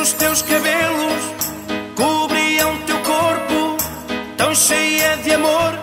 Negros teus cabelos cobriam teu corpo, tão cheia de amor.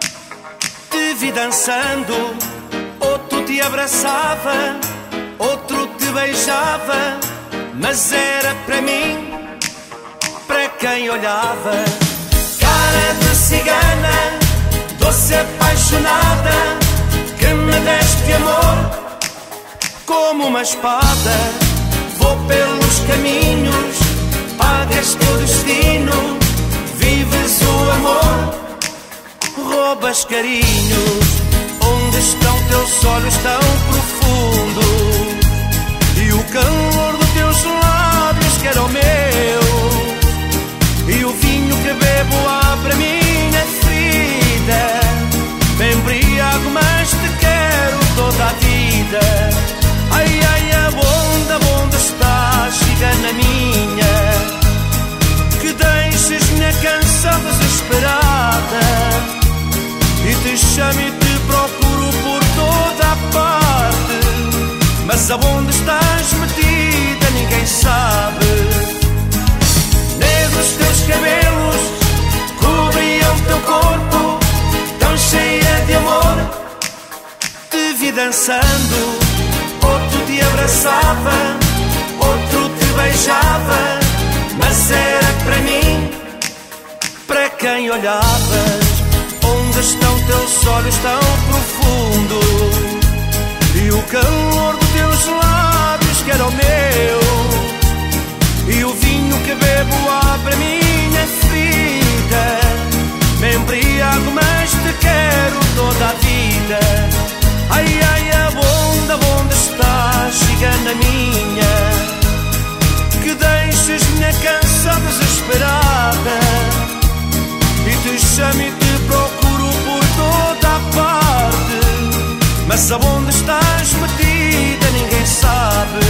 Te vi dançando, outro te abraçava, outro te beijava, mas era para mim, para quem olhava. Cara de cigana, doce apaixonada, que me deste amor como uma espada. Vou pelos caminhos, pagas teu destino, vives o amor, roubas carinhos. Onde estão teus olhos tão profundos e o calor dos teus lábios que era o meu, e o vinho que bebo abre a minha ferida. Me embriago, mas te quero toda a vida. Ai, ai, onde estás, cigana minha, que deixes minha canção desesperada e te chamo e te procuro por toda a parte, mas aonde estás metida ninguém sabe. Negros teus cabelos cobriam teu corpo, tão cheia de amor. Te vi dançando, outro te abraçava, outro te beijava, mas era para mim, para quem olhavas. Onde estão teus olhos tão profundos e o calor dos teus lábios que era o meu, e o vinho que bebo abre a minha ferida. Me embriago, mas te quero toda a vida. Ai, ai, onde estás, cigana minha, que deixes minha canção desesperada e te chamo e te procuro por toda a parte, mas aonde estás metida ninguém sabe.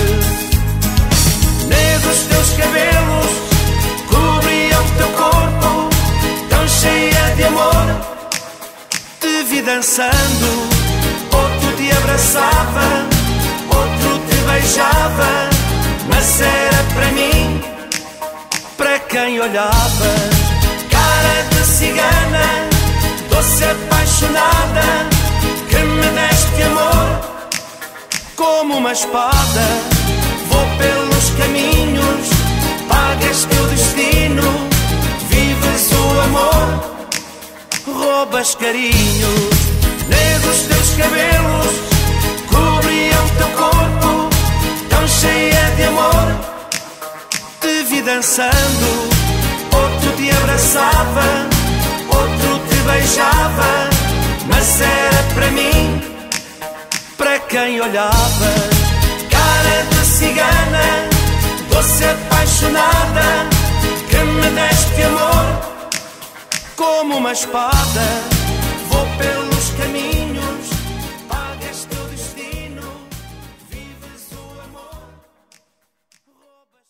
Negros teus cabelos cobriam teu corpo, tão cheia de amor. Te vi dançando, outro te abraçava, outro te beijava, mas era para mim, para quem olhava. Cara de cigana, doce apaixonada, que me deste amor como uma espada. Vou pelos caminhos, pagas teu destino, vives o amor, roubas carinhos. Negros teus cabelos cobriam teu corpo, tão cheia de amor. Te vi dançando, outro te abraçava, outro te beijava, mas era para mim, para quem olhava. Cara de cigana, doce apaixonada, que me deste amor como uma espada. Vou pelos caminhos, pagas teu destino, vives o amor, roubas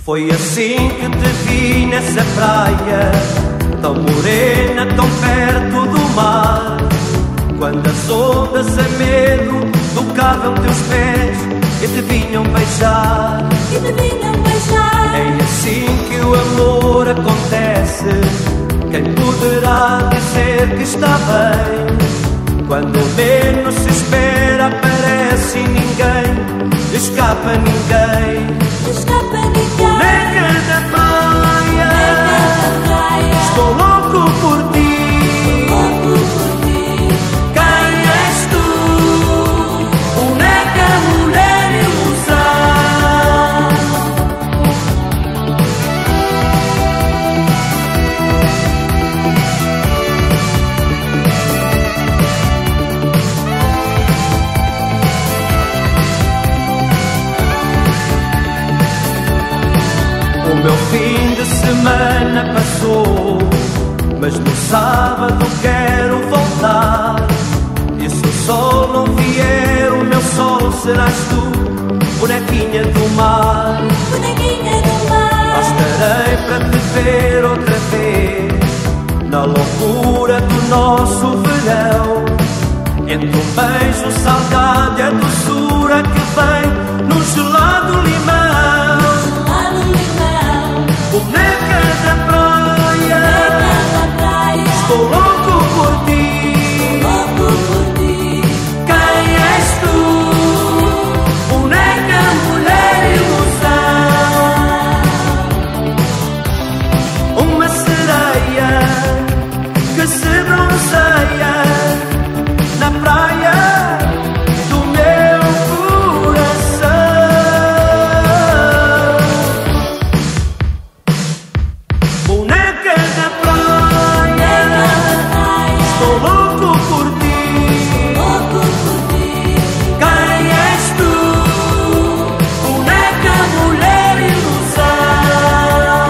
Foi assim que te vi nessa praia, tão morena, tão perto do mar. Quando as ondas a medo tocavam teus pés e te vinham beijar. É assim que o amor acontece. Quem poderá dizer que está bem? Quando menos se espera aparece ninguém, escapa ninguém. Boneca da praia, estou louco por ti. Quem és tu? Boneca, mulher, ilusão. O meu fim de semana passou, mas no sábado quero voltar. E se o sol não vier, o meu sol serás tu, bonequinha do mar. Lá estarei para te ver outra vez, na loucura do nosso verão. Entre um beijo salgado e a doçura que vem no gelado limão. Boneca da praia, estou louco por ti. Quem és tu? Boneca, mulher, ilusão. Uma sereia que se bronzeia na praia do meu coração. Boneca da praia, estou louco por ti. Quem és tu? Boneca, mulher, ilusão.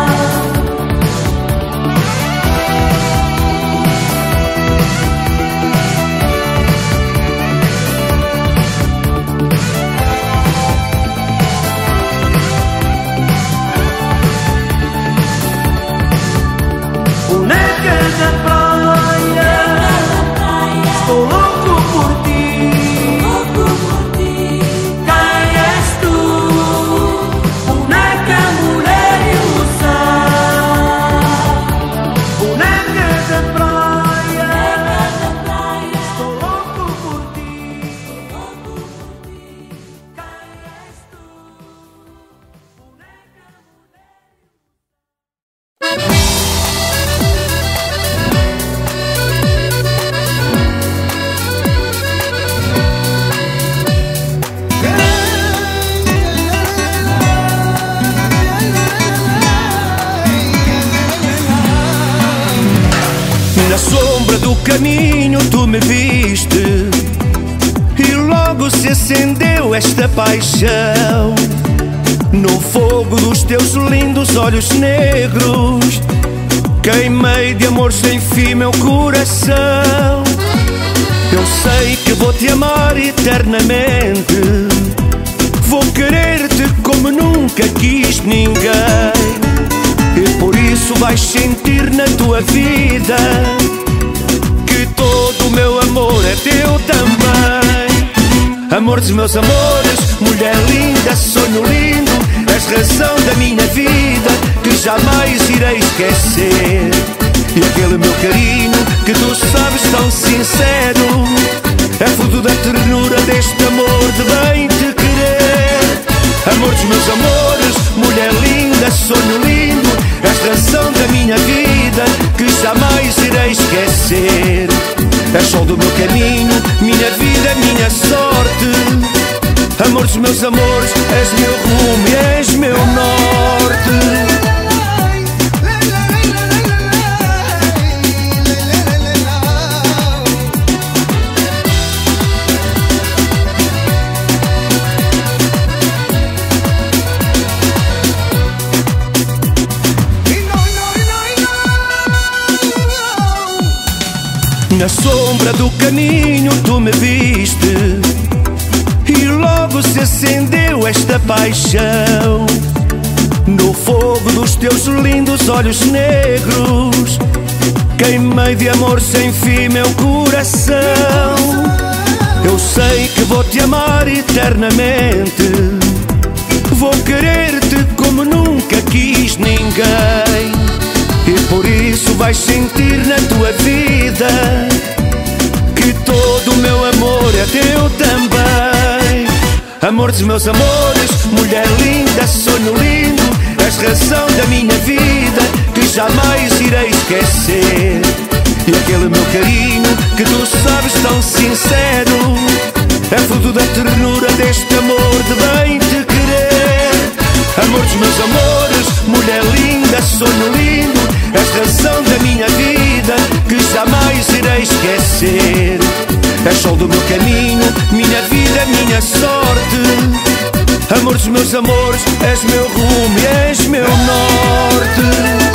Boneca da praia, estou louco por ti. Quem és tu? Boneca, mulher, ilusão. Boneca da praia, estou louco por ti. Quem és tu? Na sombra do caminho tu me viste e logo se acendeu esta paixão. No fogo dos teus lindos olhos negros queimei de amor sem fim meu coração. Eu sei que vou te amar eternamente, vou querer-te como nunca quis ninguém. E por isso vais sentir na tua vida que todo o meu amor é teu também. Amor dos meus amores, mulher linda, sonho lindo, és razão da minha vida que jamais irei esquecer. E aquele meu carinho que tu sabes tão sincero é fruto da ternura deste amor de bem te querer. Amor dos meus amores, mulher linda, sonho lindo, és razão da minha vida que jamais irei esquecer. És sol do meu caminho, minha vida, minha sorte. Amor dos meus amores, és meu rumo e és meu norte. Na sombra do caminho tu me viste e logo se acendeu esta paixão. No fogo dos teus lindos olhos negros, queimei de amor sem fim meu coração. Eu sei que vou te amar eternamente, vou querer-te como nunca quis ninguém. E por isso vais sentir na tua vida que todo o meu amor é teu também. Amor dos meus amores, mulher linda, sonho lindo, és razão da minha vida que jamais irei esquecer. E aquele meu carinho que tu sabes tão sincero é fruto da ternura deste amor de bem te querer. Amor dos meus amores, mulher linda, sonho lindo, és razão da minha vida que jamais irei esquecer. És sol do meu caminho, minha vida, minha sorte. Amor dos meus amores, és meu rumo e és meu norte.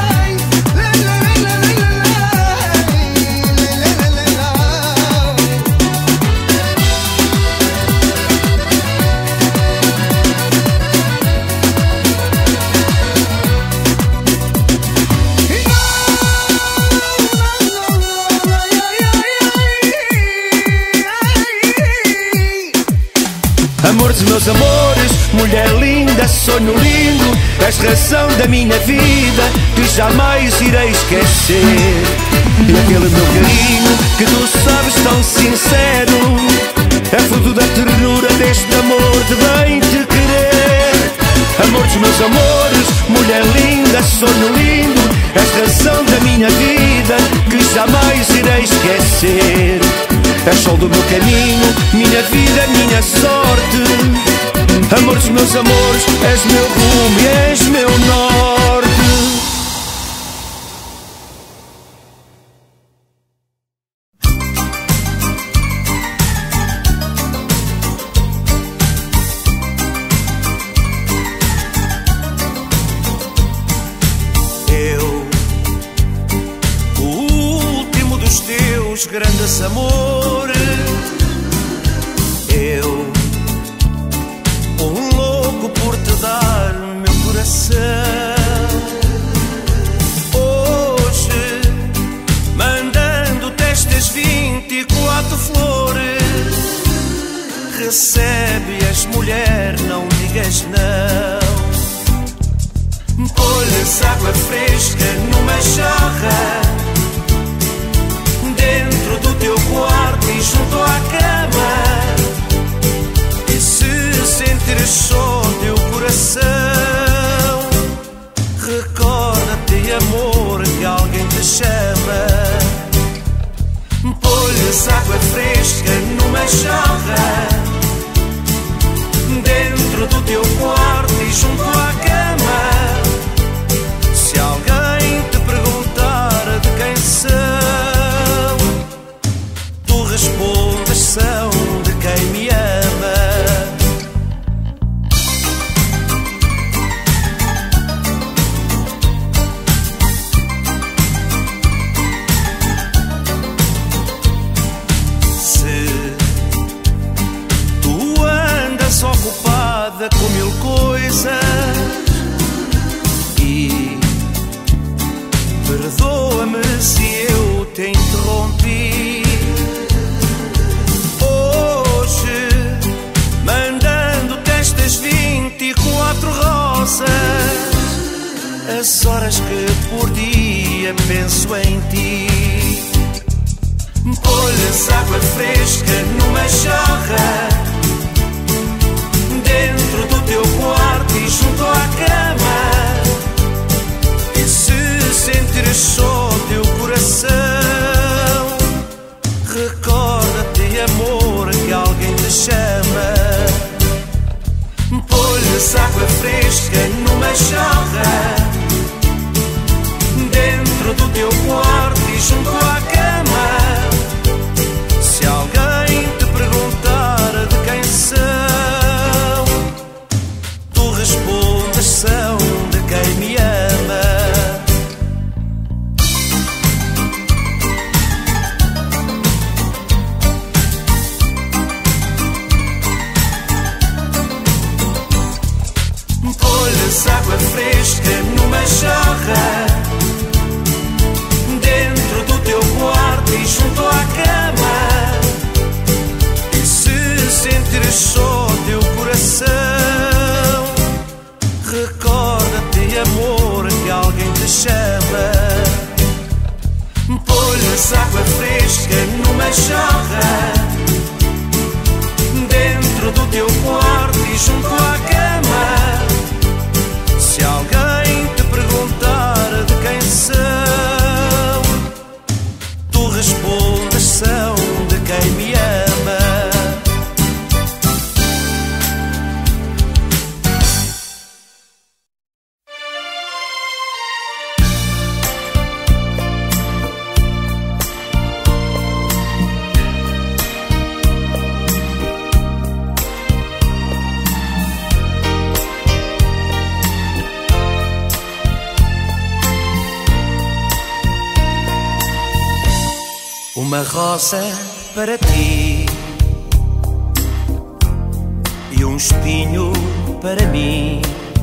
Amor dos meus amores, mulher linda, sonho lindo, és razão da minha vida que jamais irei esquecer. E aquele meu carinho que tu sabes tão sincero é fruto da ternura deste amor de bem te querer. Amor dos meus amores, mulher linda, sonho lindo, és razão da minha vida que jamais irei esquecer. És sol do meu caminho, minha vida, minha sorte. Amor dos meus amores, és meu rumo e és meu norte. Eu, o último dos teus grandes amores. Eu, um louco por te dar meu coração. Hoje, mandando-te estas 24 flores, recebe-as, mulher, não digas não. Põe-lhes água fresca numa jarra dentro do teu quarto e junto à cama. E se sentires só teu coração, recorda-te, amor, que alguém te chama. Põe-lhes água fresca numa jarra dentro do teu quarto e junto à cama. Se alguém te perguntar de quem são, tu respondes, são de quem me ama. Se tu andas ocupada com mil coisas e perdoa-me se eu te interrompi. Hoje, mandando-te estas 24 rosas, as horas que por dia penso em ti. Põe-lhes água fresca numa jarra dentro do teu quarto e junto à cama. E se sentires só teu coração, recorda-te, amor, que alguém te chama. Põe-lhes água fresca numa jarra dentro do teu quarto e junto à cama. Se alguém te perguntar de quem são, tu respondes, são de quem me ama. Põe-lhes água Mas água fresca numa jarra, dentro do teu quarto e junto à cama. Se alguém te perguntar de quem são, tu respondes: são de quem me ama. Uma rosa para ti e um espinho para mim,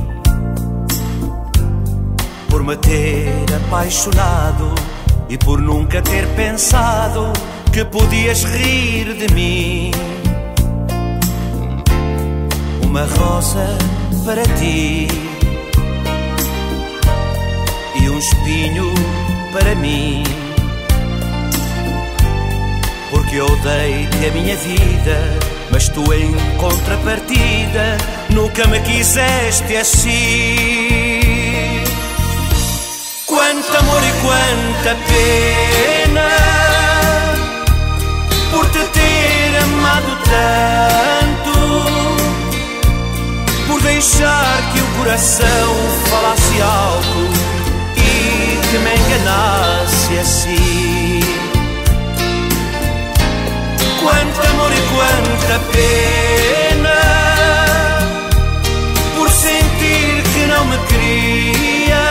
por me ter apaixonado e por nunca ter pensado que podias rir de mim. Uma rosa para ti e um espinho para mim, porque eu dei-te a minha vida, mas tu em contrapartida nunca me quiseste assim. Quanto amor e quanta pena por te ter amado tanto, por deixar que o coração falasse alto e que me enganasse assim. Quanto amor e quanta pena por sentir que não me queria.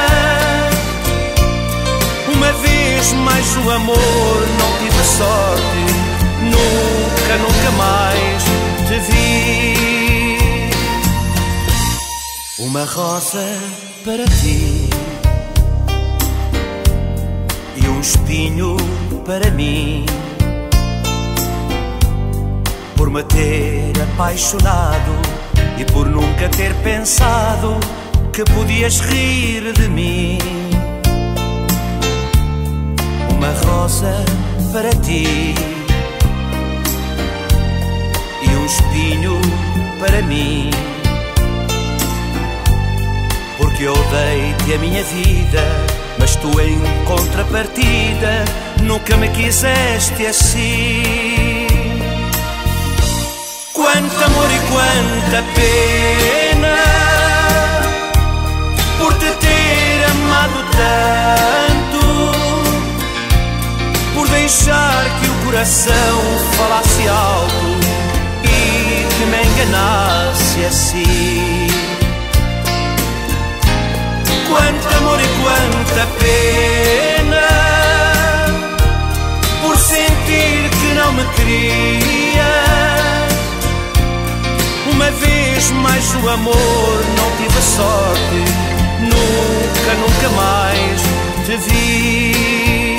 Uma vez mais o amor não tive sorte, nunca mais te vi. Uma rosa para ti e um espinho para mim, por me ter apaixonado e por nunca ter pensado que podias rir de mim. Uma rosa para ti e um espinho para mim, porque eu dei-te a minha vida, mas tu em contrapartida nunca me quiseste assim. Quanto amor e quanta pena por te ter amado tanto, por deixar que o coração falasse alto e que me enganasse assim. Quanto amor e quanta pena por sentir que não me queria. Uma vez mais o amor não tive sorte, nunca mais te vi.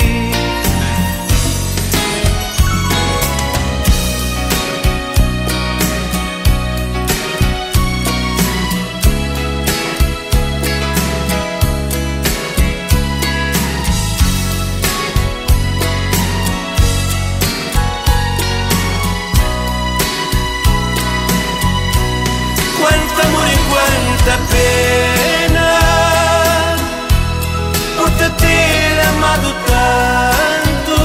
Quanta pena por te ter amado tanto,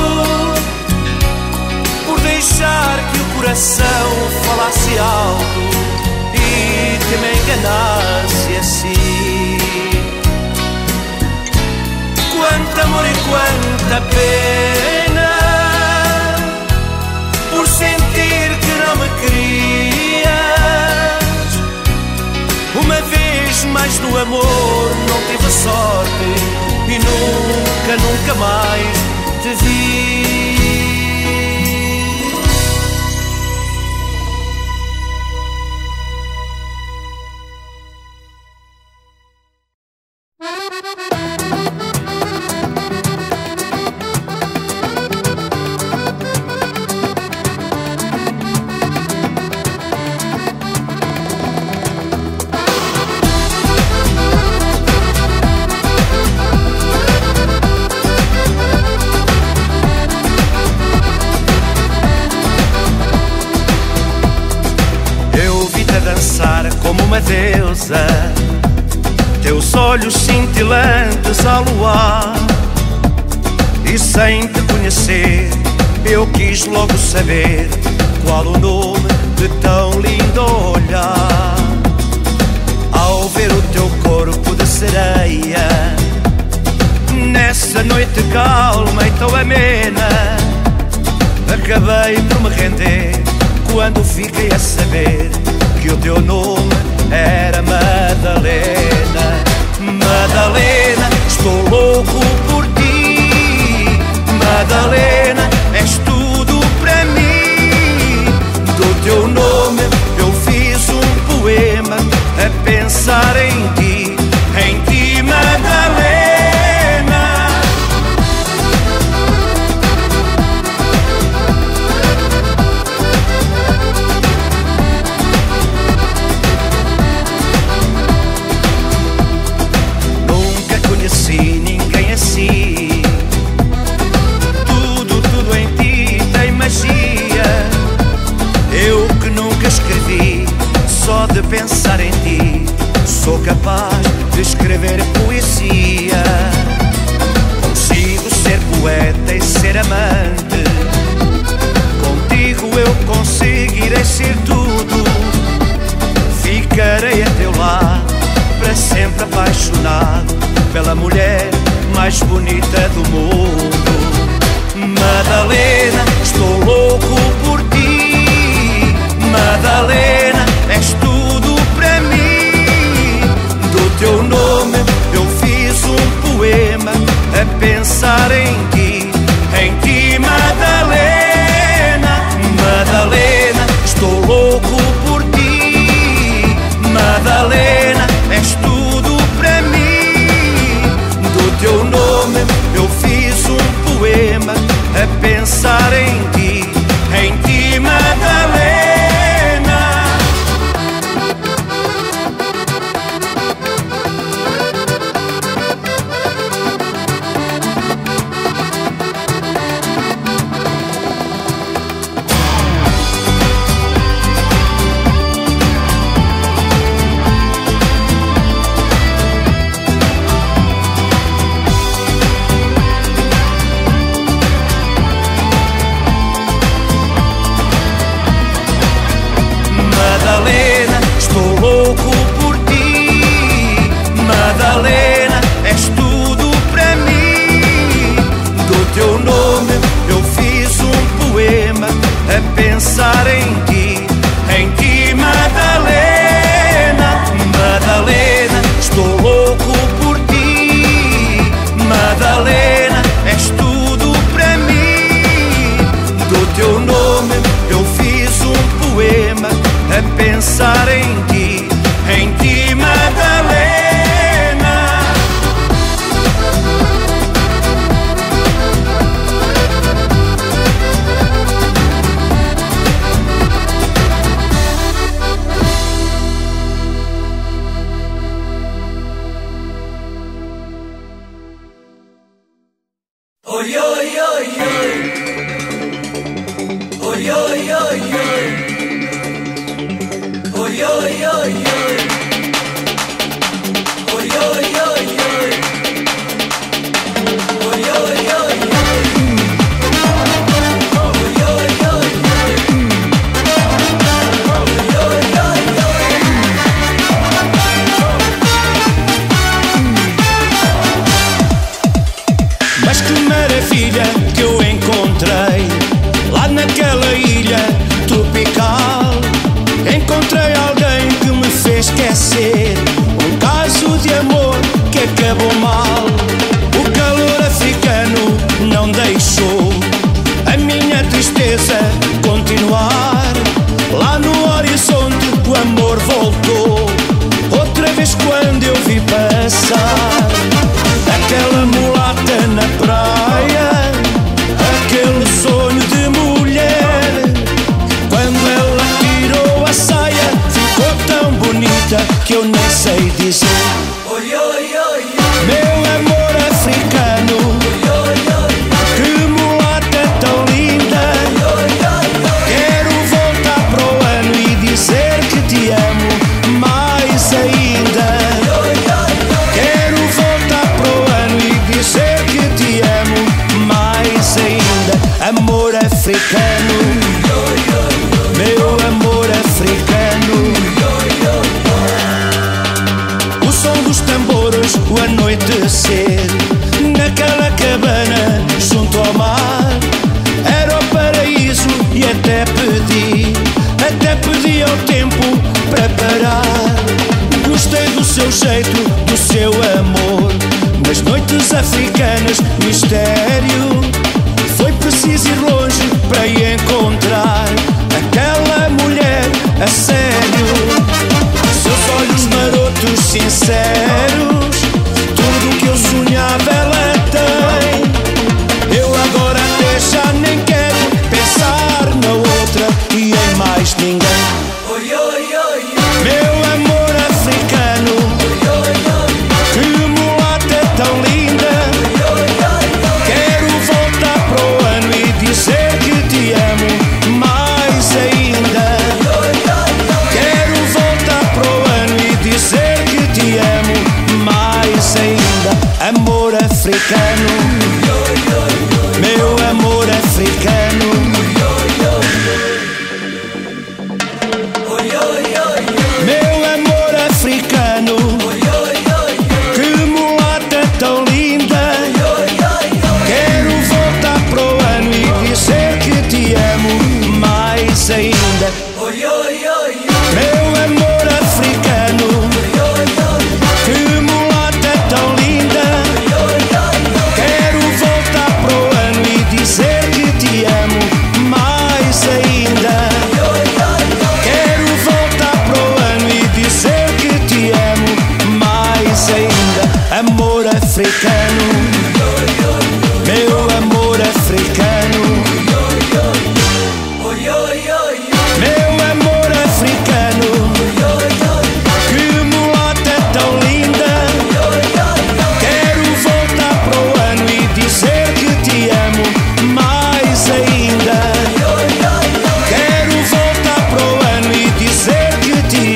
por deixar que o coração falasse alto e que me enganasse assim. Quanto amor e quanta pena por sentir que não me querias. Uma vez mais no amor não tive sorte e nunca mais te vi. deusa, teus olhos cintilantes ao luar. E sem te conhecer, eu quis logo saber qual o nome de tão lindo olhar. Ao ver o teu corpo de sereia, nessa noite calma e tão amena, acabei por me render quando fiquei a saber que o teu nome era Madalena. Madalena, estou louco por ti. Madalena, és tudo para mim. Do teu nome eu fiz um poema a pensar em ti, Madalena. Nunca conheci ninguém assim. Tudo em ti tem magia. Eu que nunca escrevi, só de pensar em ti sou capaz de escrever poesia. Consigo ser poeta e ser amante. Contigo eu conseguirei ser tudo. Ficarei a teu lado, para sempre apaixonado pela mulher mais bonita do mundo. Madalena, estou louco por ti. Madalena, és tudo para mim. Do teu nome eu fiz um poema a pensar em ti, Madalena. Madalena, estou louco por ti. Madalena, és tudo para mim. Do teu nome eu fiz um poema a pensar em ti, Madalena. Madalena, estou louco por ti. Madalena, és tudo para mim. Do teu nome eu fiz um poema a pensar em ti, Madalena. Madalena, estou louco por ti. Madalena, és tudo para mim. Do teu nome eu fiz um poema a pensar em ti, Madalena. Oi, oi, oi, oi. Oi, oi, oi, oi. Oi, oi, oi, oi. Oi, oi, oi, oi. Oi, oi, oi, oi. Oi, oi, oi, oi. Oi, oi, oi, oi. Mas que maravilha que eu encontrei lá naquela ilha tropical. Encontrei alguém que me fez esquecer um caso de amor que acabou mal. O calor africano não deixou a minha tristeza continuar. Lá no horizonte o amor voltou outra vez quando eu vi passar aquela mulata na praia, aquele sonho de mulher. Quando ela tirou a saia, ficou tão bonita que eu nem sei dizer. Oi, oi, oi, oi. Meu amor africano, oi, oi, oi, oi. Que mulata tão linda. Oi, oi, oi, oi. Quero voltar pro ano e dizer que te amo mais amor africano, meu amor africano. O som dos tambores, o anoitecer, naquela cabana junto ao mar, era o paraíso e até pedi ao tempo para parar. Gostei do seu jeito, do seu amor, nas noites africanas, mistério. Foi preciso ir longe para encontrar aquela mulher a sério. Seus olhos marotos, sinceros, tudo o que eu sonhava ela tem. Eu agora até já nem quero pensar na outra e em mais ninguém. Meu amor africano, que mulata tão linda. Quero voltar pro ano e dizer que te amo mais ainda. Quero voltar pro ano e dizer que te amo mais ainda. Amor africano, meu amor africano. Meu amor africano, que mulata tão linda. Quero voltar pro ano e dizer que te amo mais ainda. Meu amor africano, que mulata tão linda. Quero voltar pro ano e dizer que te amo mais ainda. Quero voltar pro ano e dizer que te amo mais ainda. Amor africano, meu amor africano. Meu amor africano, que mulata tão linda. Quero voltar pro ano e dizer que te amo mais ainda. Quero voltar pro ano e dizer que te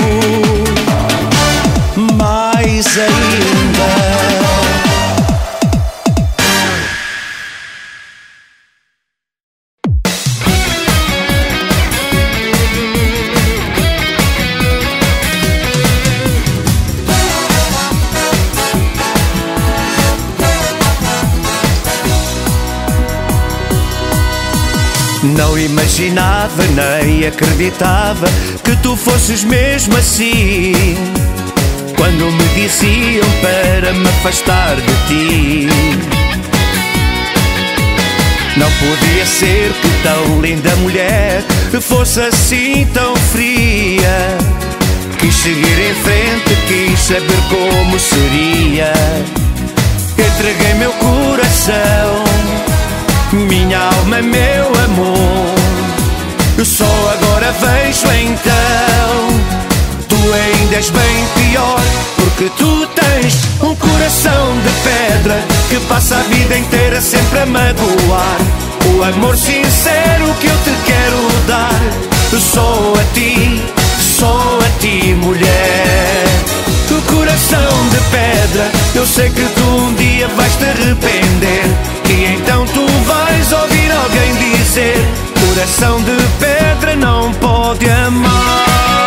amo mais ainda. Não imaginava nem acreditava que tu fosses mesmo assim, quando me diziam para me afastar de ti. Não podia ser que tão linda mulher fosse assim tão fria. Quis seguir em frente, quis saber como seria. Entreguei meu coração, minha alma, meu amor. Só agora vejo então, tu ainda és bem pior, porque tu tens um coração de pedra que passa a vida inteira sempre a magoar. O amor sincero que eu te quero dar, só a ti, mulher. O coração de pedra, eu sei que tu um dia vais te arrepender, e então tu vais ouvir alguém dizer: coração de pedra não pode amar.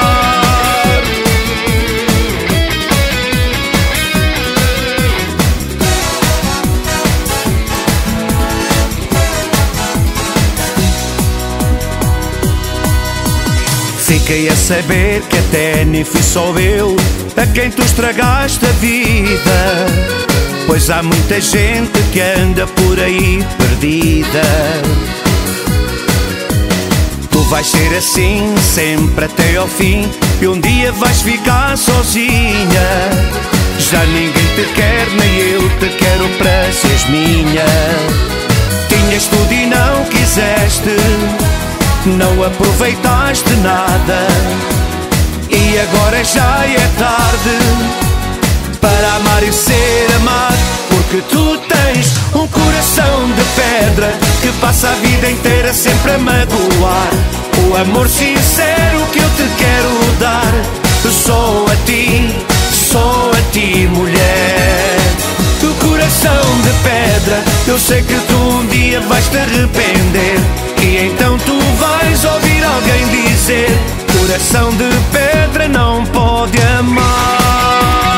Fiquei a saber que até nem fui só eu a quem tu estragaste a vida, pois há muita gente que anda por aí perdida. Tu vais ser assim sempre até ao fim, e um dia vais ficar sozinha. Já ninguém te quer, nem eu te quero para seres minha. Tinhas tudo e não quiseste, não aproveitaste nada, e agora já é tarde para amar e ser amado, porque tu tens um coração de pedra que passa a vida inteira sempre a magoar. O amor sincero que eu te quero dar, só a ti, mulher. O coração de pedra, eu sei que tu um dia vais te arrepender, coração de pedra não pode amar.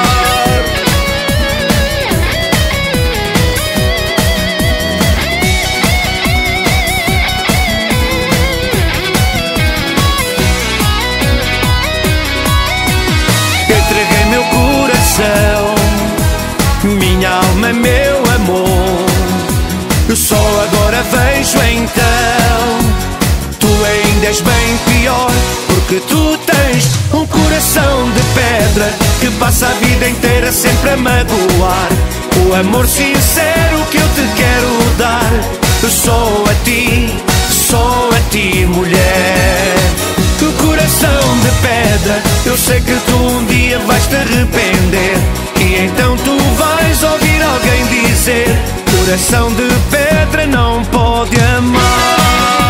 Entreguei meu coração, minha alma, meu amor. Só agora vejo então, tu ainda és bem pior, porque tu tens um coração de pedra que passa a vida inteira sempre a magoar. O amor sincero que eu te quero dar, só a ti, mulher. Que coração de pedra, eu sei que tu um dia vais te arrepender, e então tu vais ouvir alguém dizer: coração de pedra não pode amar.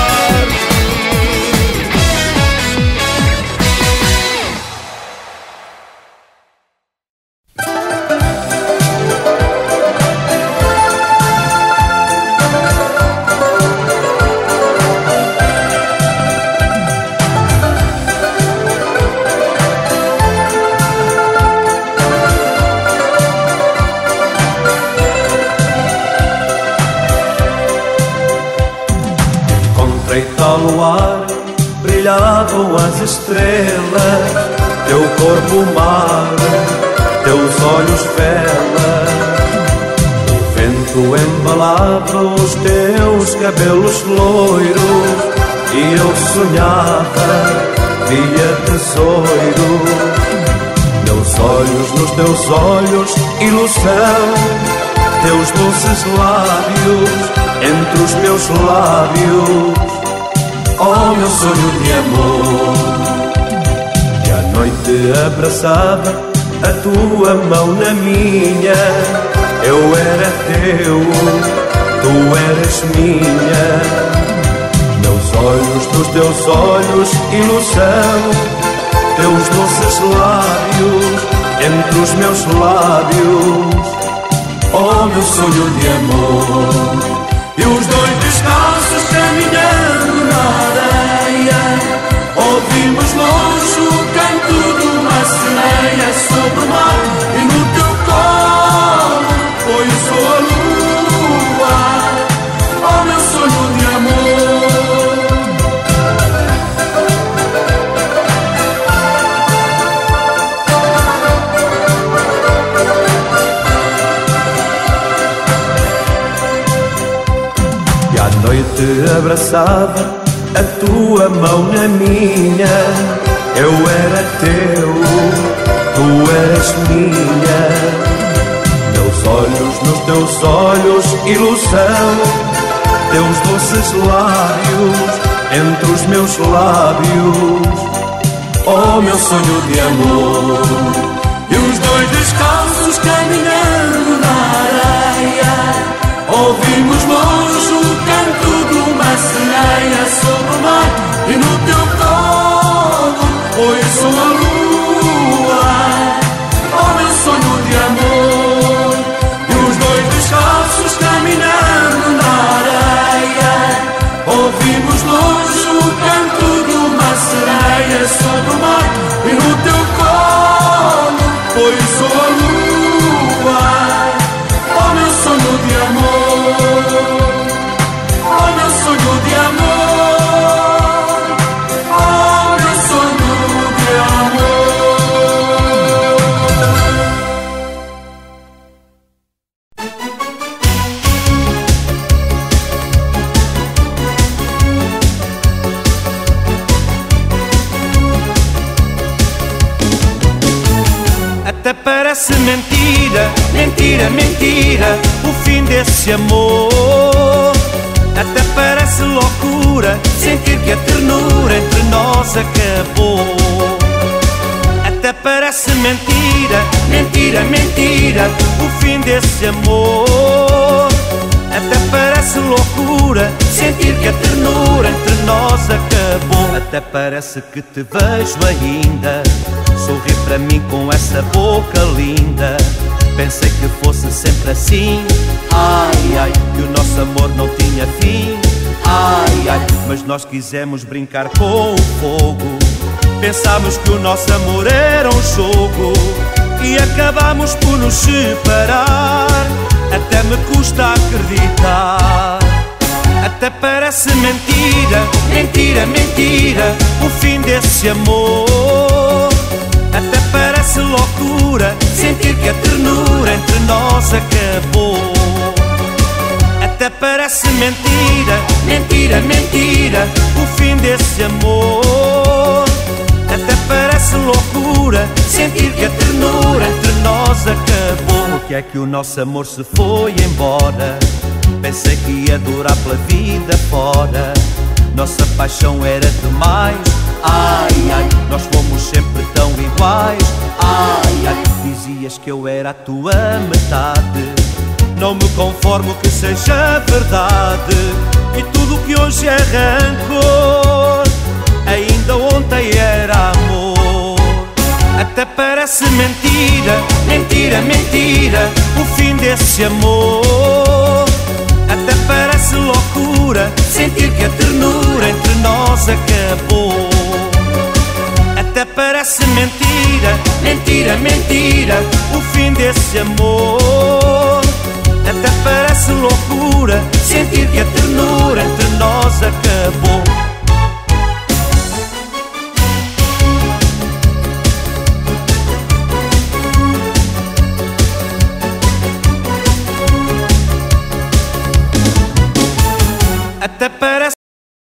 Ao luar brilhavam as estrelas, teu corpo mar, teus olhos vela. O vento embalava os teus cabelos loiros, e eu sonhava, via tesouro. Meus olhos nos teus olhos, ilusão, teus doces lábios entre os meus lábios. Oh, meu sonho de amor, que à noite abraçava a tua mão na minha. Eu era teu, tu eras minha. Meus olhos nos teus olhos, ilusão, teus doces lábios entre os meus lábios. Oh, meu sonho de amor. E os dois descalços caminhando na areia, ouvimos longe o canto de uma sereia sobre o mar, e no teu colo pousou a lua. Oh, meu sonho de amor. E à noite abraçava a tua mão na minha. Eu era teu, tu eras minha. Meus olhos nos teus olhos, ilusão, teus doces lábios entre os meus lábios. Oh, meu sonho de amor. E os dois descalços caminhando na areia, ouvimos longe o canto de uma sereia sobre o mar, e no teu colo pousou a lua. Oh, meu sonho de amor. E os dois descalços caminhando na areia, ouvimos longe o canto de uma sereia sobre o mar, e no teu colo pousou a lua. Oh, meu sonho de amor. Oh, meu sonho de amor. Oh, meu sonho de amor. Até parece mentira, mentira, mentira, o fim desse amor. Até parece loucura sentir que a ternura entre nós acabou. Até parece mentira, mentira, mentira, o fim desse amor. Até parece loucura sentir que a ternura entre nós acabou. Até parece que te vejo ainda sorrir para mim com essa boca linda. Pensei que fosse sempre assim, ai, ai, que o nosso amor não tinha fim. Ai, ai, mas nós quisemos brincar com o fogo, Pensámos que o nosso amor era um jogo e acabámos por nos separar. Até me custa acreditar, até parece mentira, mentira, mentira, o fim desse amor. Até parece loucura sentir que a ternura entre nós acabou. Até parece mentira, mentira, mentira, o fim desse amor. Até parece loucura sentir que a ternura entre nós acabou. Por que é que o nosso amor se foi embora? Pensei que ia durar pela vida fora. Nossa paixão era demais. Ai, ai, nós fomos sempre tão iguais. Ai, ai, dizias que eu era a tua metade. Não me conformo que seja verdade. E tudo que hoje é rancor ainda ontem era amor. Até parece mentira, mentira, mentira, o fim desse amor. Até parece loucura sentir que a ternura entre nós acabou. Até parece mentira, mentira, mentira, o fim desse amor. Até parece loucura sentir que a ternura entre nós acabou. Até parece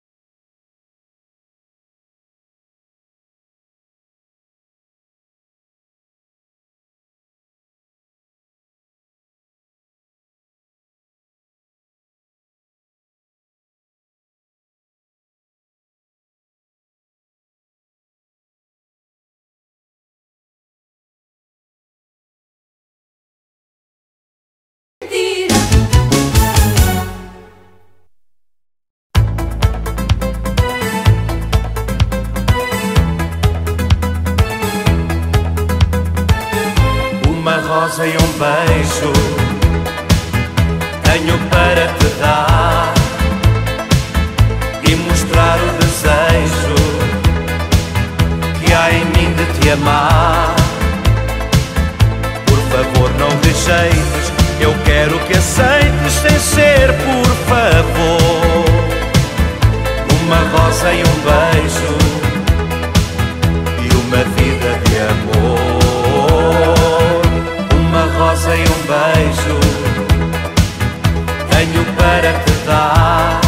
rosa e um beijo tenho para te dar e mostrar o desejo que há em mim de te amar. Por favor, não rejeites, eu quero que aceites sem ser por favor. Uma rosa e um beijo e uma vida de amor. Uma rosa e um beijo tenho para te dar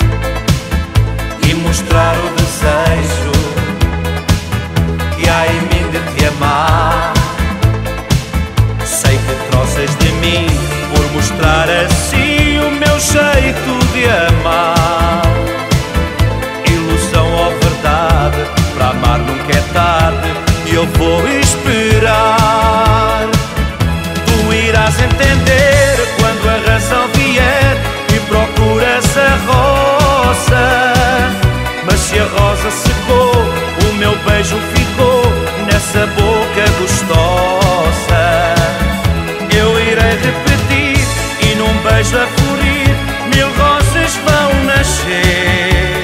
e mostrar o desejo que há em mim de te amar. Sei que troças de mim por mostrar assim o meu jeito de amar. Ilusão ou verdade, para amar nunca é tarde e eu vou esperar. Irás entender quando a razão vier e procuras a rosa. Mas se a rosa secou, o meu beijo ficou nessa boca gostosa. Eu irei repetir e num beijo a florir 1000 rosas vão nascer.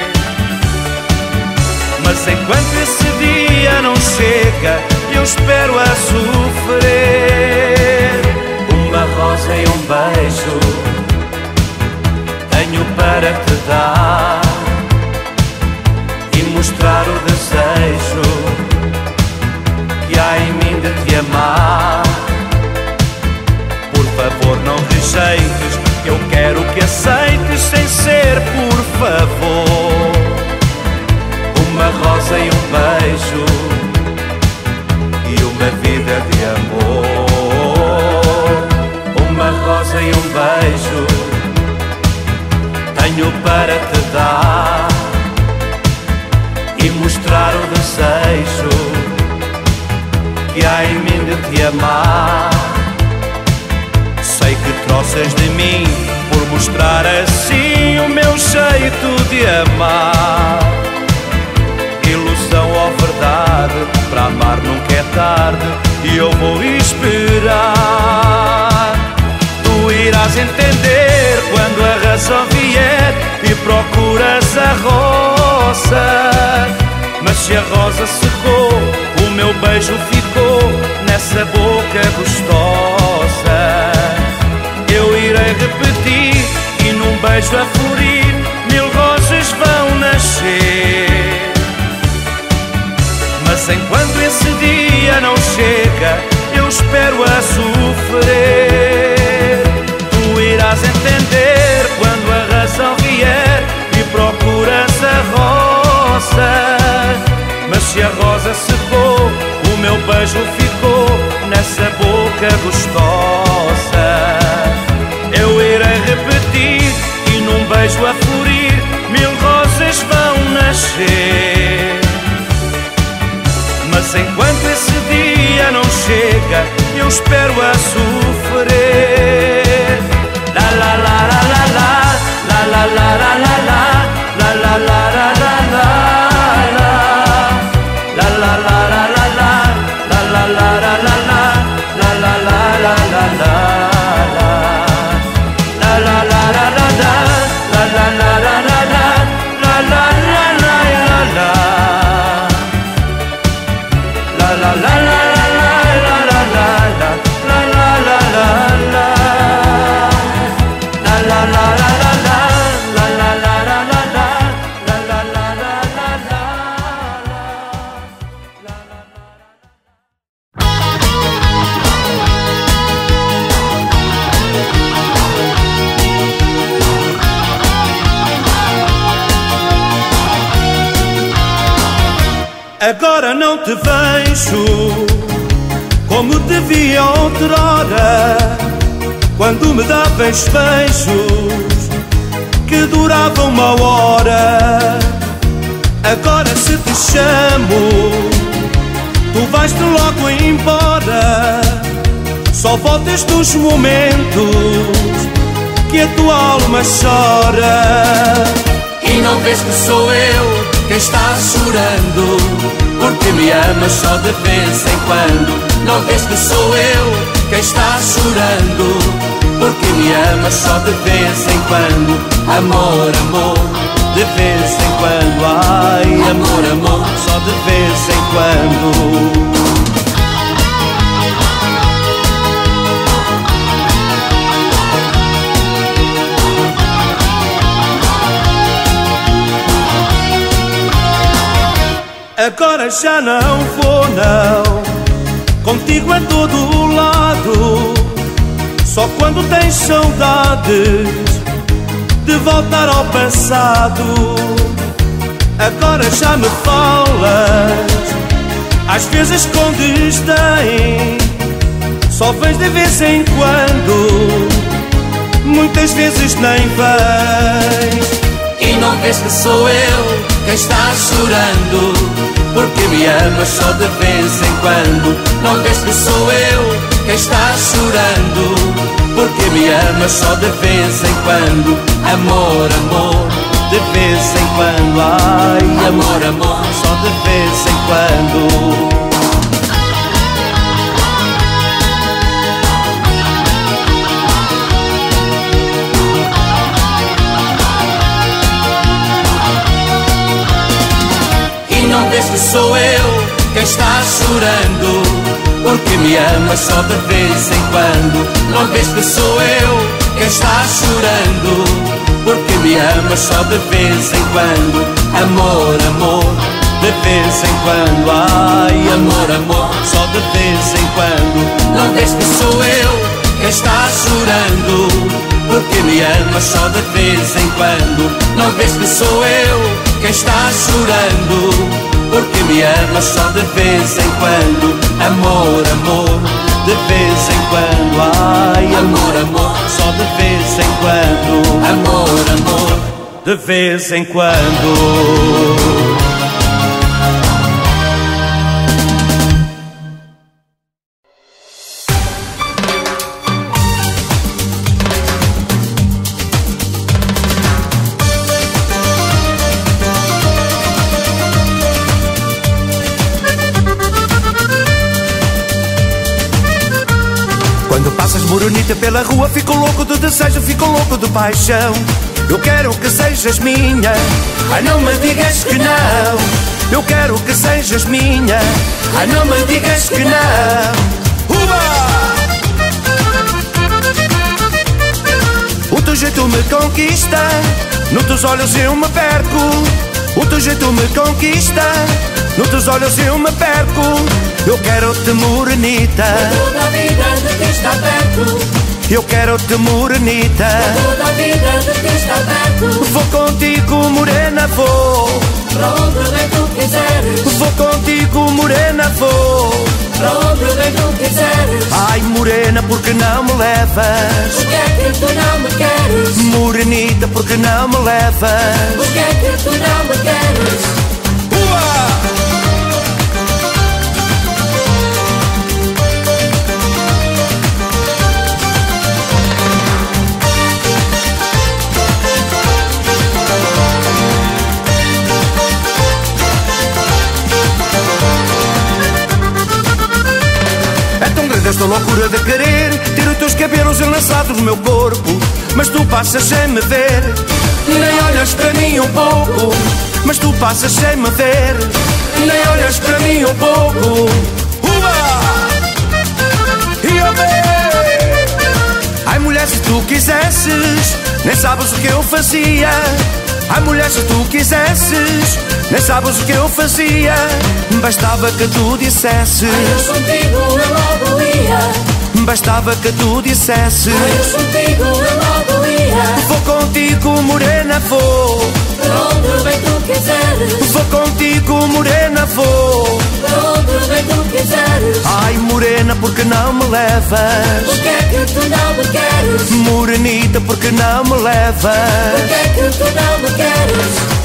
Mas enquanto esse dia não chega, eu espero a sofrer. Uma rosa e um beijo tenho para te dar e mostrar o desejo que há em mim de te amar. Por favor, não rejeites, eu quero que aceites sem ser por favor. Uma rosa e um beijo e uma vida de amor. Uma rosa e um beijo tenho para te dar e mostrar o desejo que há em mim de te amar. Sei que troças de mim por mostrar assim o meu jeito de amar. Ilusão ou verdade, para amar nunca é tarde e eu vou esperar. Tu irás entender quando a razão vier e procuras a rosa. Mas se a rosa secou, meu beijo ficou nessa boca gostosa. Eu irei repetir e num beijo a florir 1000 rosas vão nascer. Mas enquanto esse dia não chega, eu espero a sofrer. Tu irás entender quando a razão vier e procuras a rosa. Mas se a rosa secou, o meu beijo ficou nessa boca gostosa. Eu irei repetir e num beijo a florir 1000 rosas vão nascer. Mas enquanto esse dia não chega, eu espero a sofrer. La la la la la la, la la la la la la, la la la la la la, la la la la la la, la la la la la la, la la la la la la, la la la la la la, la la la la la la, la la la la la. La la la la la la la la la la la la la la. La la la la la la la la la la la la la la la la. Agora não te vejo como te via outrora, quando me davas beijos que duravam 1 hora. Agora se te chamo, tu vais-te logo embora. Só voltas nos momentos que a tua alma chora. E não vês que sou eu quem está chorando, porque me amas só de vez em quando. Não vês que sou eu quem está chorando, porque me amas só de vez em quando. Amor, amor, de vez em quando. Ai, amor, amor, só de vez em quando. Agora já não vou, não, contigo a todo lado. Só quando tens saudades de voltar ao passado. Agora já me falas, às vezes com desdém. Só vens de vez em quando, muitas vezes nem vens. E não vês que sou eu quem está chorando, porque me amas só de vez em quando. Não vês que sou eu quem está chorando, porque me amas só de vez em quando. Amor, amor, de vez em quando. Ai, amor, amor, só de vez em quando. Não vês que sou eu quem está chorando, porque me amas só de vez em quando. Não vês que sou eu quem está chorando, porque me amas só de vez em quando. Amor, amor, de vez em quando. Ai, amor, amor, só de vez em quando. Não vês que sou eu quem está chorando, porque me amas só de vez em quando. Não vês que sou eu quem está chorando, porque me amas só de vez em quando. Amor, amor, de vez em quando. Ai, amor, amor, só de vez em quando. Amor, amor, de vez em quando. Quando passas morenita pela rua, fico louco de desejo, fico louco de paixão. Eu quero que sejas minha, ai não me digas que não. eu quero que sejas minha. Ai, não me digas que não. O teu jeito me conquista, nos teus olhos eu me perco. O teu jeito me conquista, nos teus olhos eu me perco. Eu quero-te morenita, toda a vida de ti está perto. Eu quero-te morenita, toda a vida de ti está perto. Vou contigo morena, vou para onde bem tu quiseres. Vou contigo morena, vou para onde bem tu quiseres. Ai morena, porque não me levas? Porque é que tu não me queres? Morenita, porque não me levas? Porque é que tu não me queres? Esta loucura de querer ter os teus cabelos enlaçados no meu corpo, mas tu passas sem me ver. Nem olhas para mim um pouco, mas tu passas sem me ver. Nem olhas para mim um pouco. Ai mulher, se tu quisesses, nem sabes o que eu fazia. Ai mulher, se tu quisesses, nem sabes o que eu fazia. Bastava que tu dissesses. Eu contigo eu logo ia. Bastava que tu dissesses. Eu contigo eu logo ia. Vou contigo morena, vou para onde bem tu quiseres. Vou contigo morena, vou para onde bem tu quiseres. Ai morena, porque não me levas? Porque é que tu não me queres? Morenita, porque não me levas? Porque é que tu não me queres?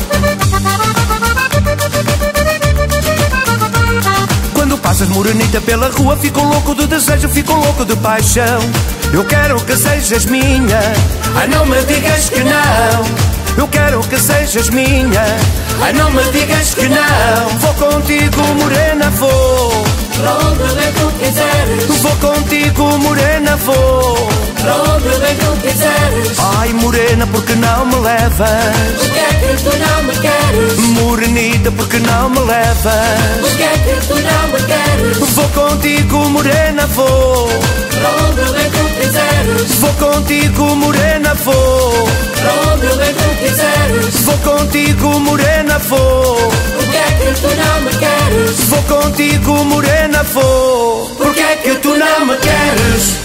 Quando passas morenita pela rua, fico louco de desejo, fico louco de paixão. Eu quero que sejas minha. Ai, não me digas que não. Eu quero que sejas minha. Ai, não me digas que não. Vou contigo morena, vou para onde bem tu quiseres. Vou contigo morena, vou para onde bem tu quiseres. Ai morena, porque não me levas? Porque é que tu não me queres? Morenita, porque não me levas? Porque é que tu não me queres? Vou contigo morena, vou para onde bem tu quiseres. Vou contigo morena, vou para onde bem tu quiseres. Vou contigo morena, vou Porque é que tu não me queres? Vou contigo morena, vou Porque é que tu não me queres?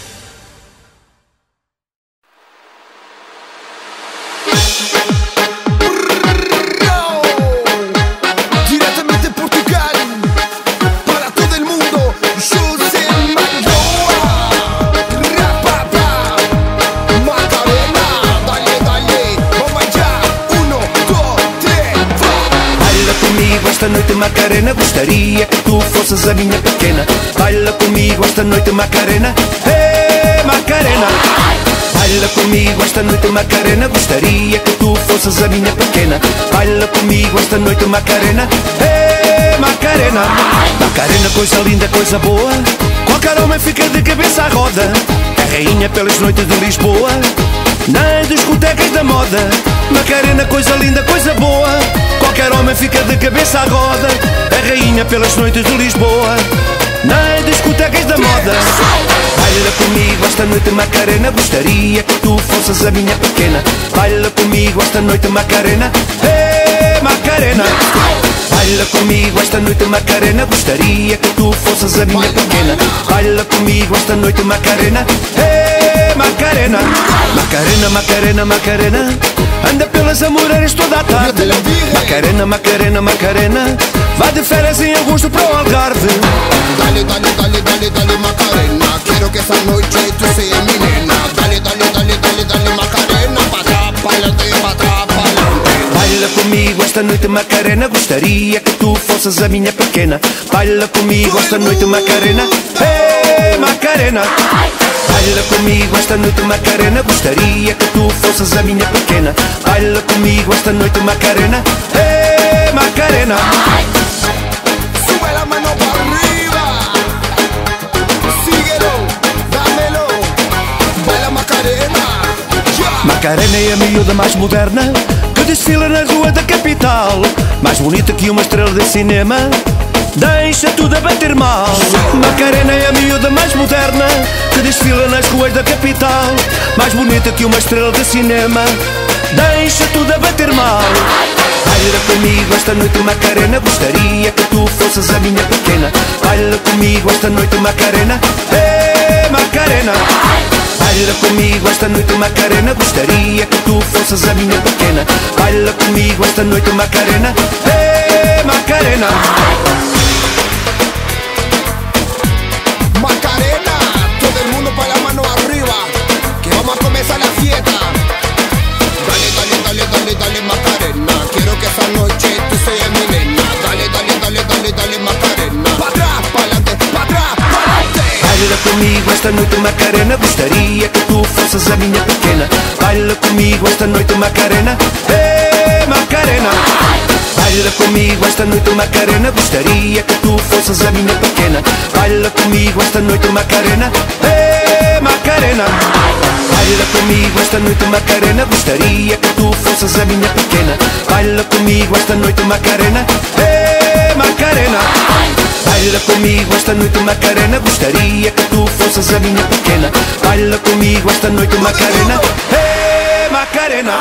Esta noite Macarena, gostaria que tu fosses a minha pequena. Baila comigo esta noite Macarena, hey Macarena. Baila comigo esta noite Macarena, gostaria que tu fosses a minha pequena. Baila comigo esta noite Macarena, hey Macarena. Macarena, coisa linda, coisa boa, qualquer homem fica de cabeça à roda. É rainha pelas noites de Lisboa, nas discotecas da moda. Macarena, coisa linda, coisa boa, qualquer homem fica de cabeça à roda. É rainha pelas noites de Lisboa, nas discotecas da moda. Baila comigo esta noite Macarena, gostaria que tu fosses a minha pequena. Baila comigo esta noite Macarena, hey Macarena. Baila comigo esta noite Macarena, gostaria que tu fosses a minha pequena. Baila comigo esta noite Macarena, hey Macarena. Macarena, Macarena, Macarena, anda pelas Amoreiras toda a tarde. Macarena, Macarena, Macarena, vai de férias em agosto para o Algarve. Dale, dale, dale, dale, dale Macarena, quero que essa noite tu seas mi nena. Dale, dale, dale, dale, dale Macarena, pa' atrás, pa' adelante, pa' atrás, pa' adelante. Baila comigo esta noite Macarena, gostaria que tu fosses a minha pequena. Baila comigo esta noite Macarena, hey Macarena. Baila comigo esta noite Macarena, gostaria que tu fosses a minha pequena. Baila comigo esta noite Macarena, hey Macarena. Sube la mano para arriba, síguelo, dámelo, baila Macarena, yeah. Macarena é a miúda mais moderna que desfila na rua da capital, mais bonita que uma estrela de cinema, deixa tudo a bater mal. Macarena é a miúda mais moderna que desfila nas ruas da capital, mais bonita que uma estrela de cinema, deixa tudo a bater mal. Baila comigo esta noite, Macarena, gostaria que tu fosses a minha pequena. Baila comigo esta noite, Macarena, Macarena. Baila comigo esta noite, Macarena, gostaria que tu fosses a minha pequena. Baila comigo esta noite, Macarena, Macarena. Macarena, todo el mundo para la mano arriba, que vamos a comenzar la fiesta. Dale, dale, dale, dale, dale, Macarena, quiero que esa noche tú seas mi nena. Dale, dale, dale, dale, dale, Macarena, pa' atrás, pa'lante, pa' atrás, pa'lante. Baila comigo esta noite, Macarena, gostaria que tu fosses a minha pequena. Baila comigo esta noite, Macarena, Macarena. Baila comigo esta noite, Macarena, gostaria que tu fosses a minha pequena. Baila comigo esta noite, Macarena, Macarena. Baila comigo esta noite, Macarena, gostaria que tu fosses a minha pequena. Baila comigo esta noite, Macarena, Macarena. Baila comigo esta noite, Macarena, gostaria que tu fosses a minha pequena. Baila comigo esta noite, Macarena, Macarena.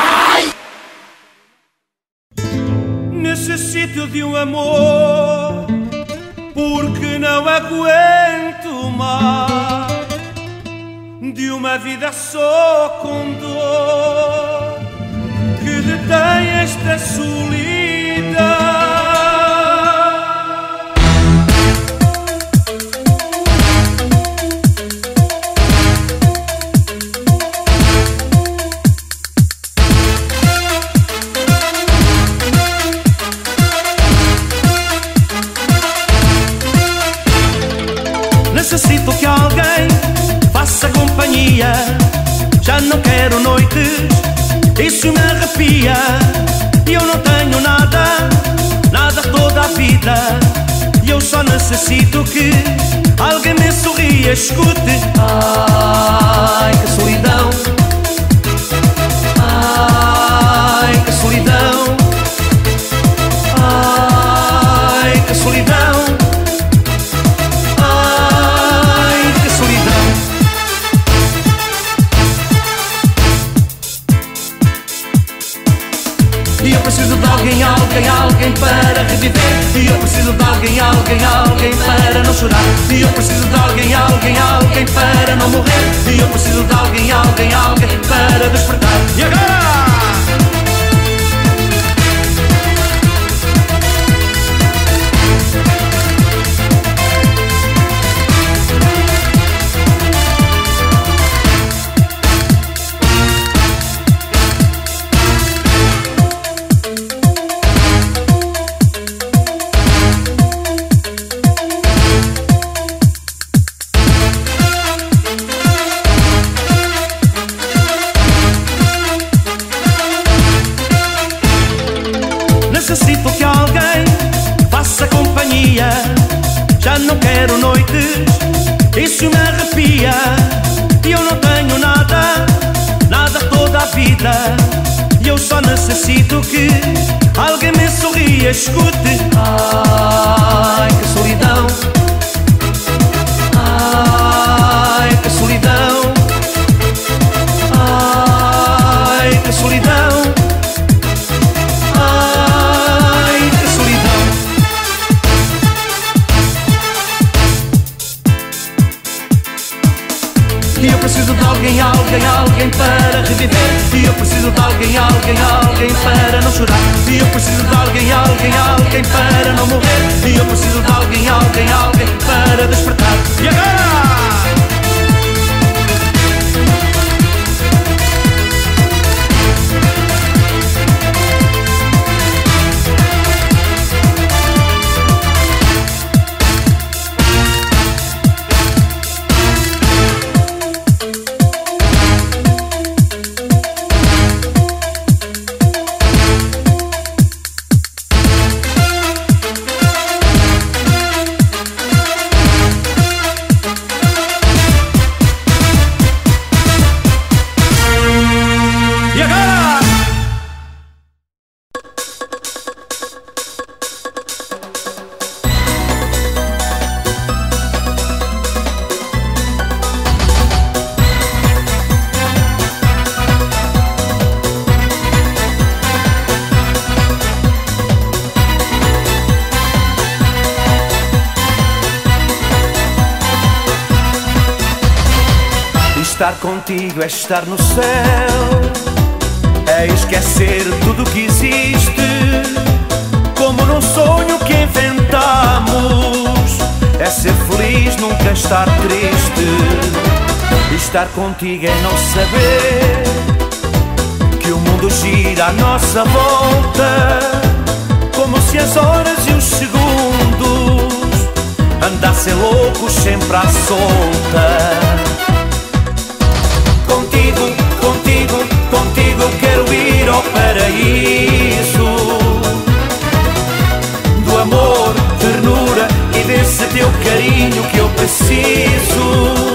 Necessito de um amor, porque não aguento mais de uma vida só com dor que detém esta solidão. Necessito que alguém faça companhia. Já não quero noites, isso me arrepia. E eu não tenho nada, nada toda a vida. E eu só necessito que alguém me sorria, escute. Ai, que solidão. Ai, que solidão. Ai, que solidão. E eu preciso de alguém, alguém, alguém para reviver. E eu preciso de alguém, alguém, alguém para não chorar. E eu preciso de alguém, alguém, alguém para não morrer. E eu preciso de alguém, alguém, alguém para despertar. E agora? Necessito que alguém faça companhia. Já não quero noites, isso me arrepia. E eu não tenho nada, nada toda a vida. E eu só necessito que alguém me sorria, escute. Ai, que solidão. Ai, que solidão. Ai, que solidão. E eu preciso de alguém, alguém, alguém para reviver. E eu preciso de alguém, alguém, alguém para não chorar. E eu preciso de alguém, alguém, alguém para não morrer. E eu preciso de alguém, alguém, alguém para despertar. E agora? Estar contigo é estar no céu, é esquecer tudo que existe, como num sonho que inventamos. É ser feliz, nunca estar triste. Estar contigo é não saber que o mundo gira à nossa volta, como se as horas e os segundos andassem loucos sempre à solta. Contigo, contigo, contigo quero ir ao paraíso do amor, ternura e desse teu carinho que eu preciso.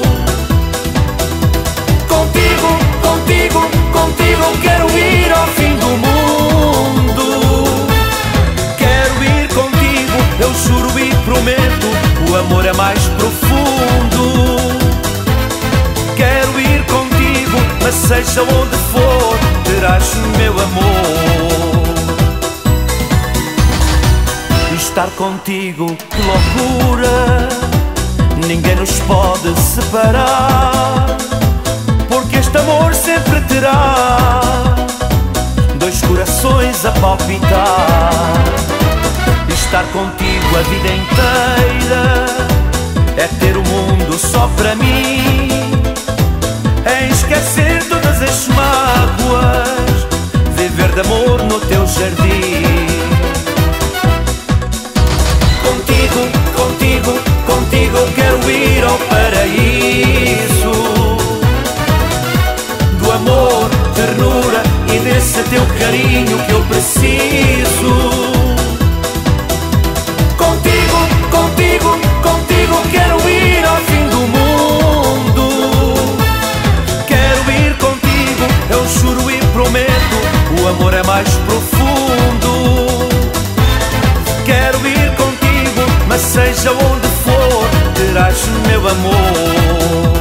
Contigo, contigo, contigo quero ir ao fim do mundo. Quero ir contigo, eu juro e prometo, o amor é mais profundo. Quero ir contigo, mas seja onde for, terás meu amor. Estar contigo, que loucura, ninguém nos pode separar, porque este amor sempre terá dois corações a palpitar. Estar contigo a vida inteira é ter o mundo só para mim, é esquecer todas as mágoas, viver de amor no teu jardim. Contigo, contigo, contigo quero ir ao paraíso do amor, ternura e desse teu carinho que eu preciso. Contigo, contigo, contigo quero ir ao fim do mundo. Quero ir contigo, eu juro e prometo, o amor é mais profundo. Quero ir contigo, mas seja onde for, terás meu amor.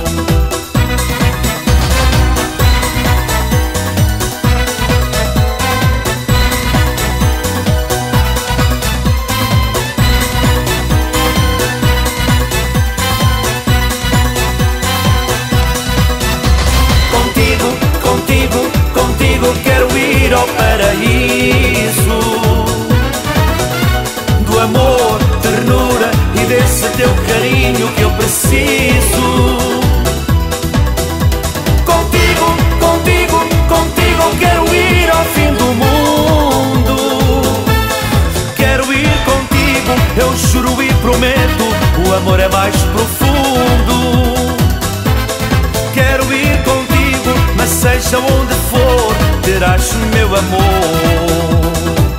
Contigo, contigo, contigo quero ir ao paraíso do amor, ternura e desse teu carinho que eu preciso. Contigo, contigo, contigo quero ir ao fim do mundo. Quero ir contigo, eu juro e prometo, o amor é mais profundo. Quero ir contigo, mas seja onde for, terás meu amor.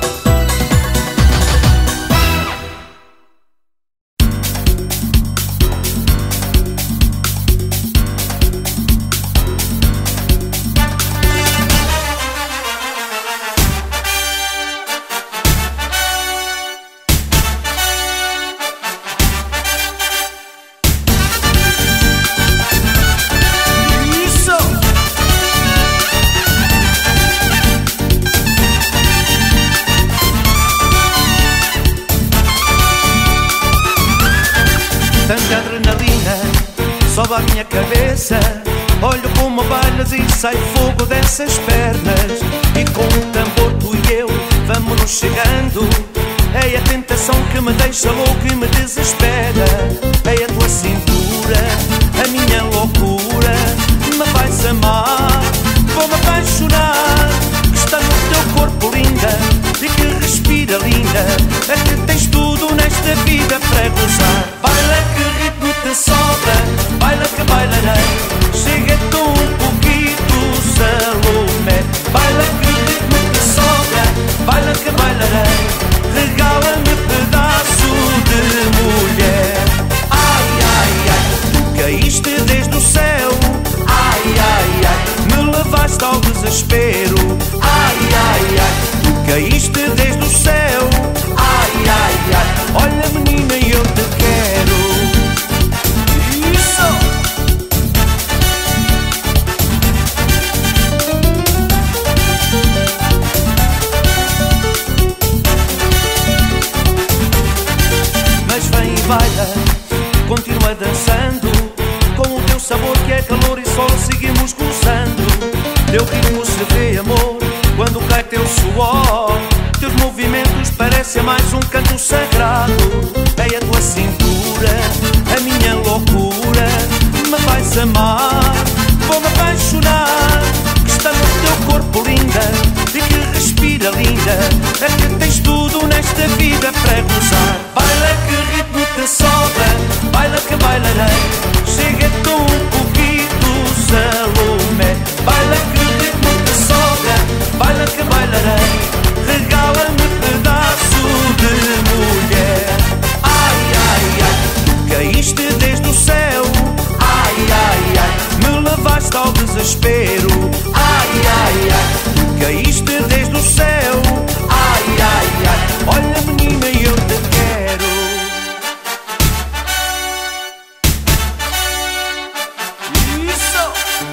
Tanta adrenalina sobe à minha cabeça, olho como bailas e sai fogo dessas pernas. E com o tambor tu e eu vamos-nos chegando, é a tentação que me deixa louco e me desespera. É a tua cintura, a minha loucura, me vais amar, vou-me apaixonar. Que está no teu corpo linda e que respira linda, é que tens tudo nesta vida para gozar. Baila que o ritmo te sobra, baila que bailarei, chega-te um pouquito, Salomé. Baila que o ritmo te sobra, baila que bailarei, regala-me pedaço de mulher. Ai, ai, ai, tu caíste desde o céu, ai, ai, ai, me levaste ao desespero. Ai, ai, ai, tu caíste desde o céu, ai, ai, ai, olha menina eu te quero. Isso! Teu ritmo se vê, amor, quando cai teu suor. Teus movimentos parecem mais um canto sagrado. É a tua cintura, a minha loucura. Me vais amar, vou-me apaixonar. Que está no teu corpo, linda, e que respira, linda. É que tens tudo nesta vida para gozar. Baila que ritmo te sobra, baila que bailarei. Chega com um pouquinho, Salomé. Baila que ritmo te sobra, baila que bailarei. Regala-me pedaço de mulher. Ai, ai, ai, caíste desde o céu. Ai, ai, ai, me levaste ao desespero. Ai, ai, ai, caíste desde o céu. Ai, ai, ai, olha menina, eu te quero. Isso!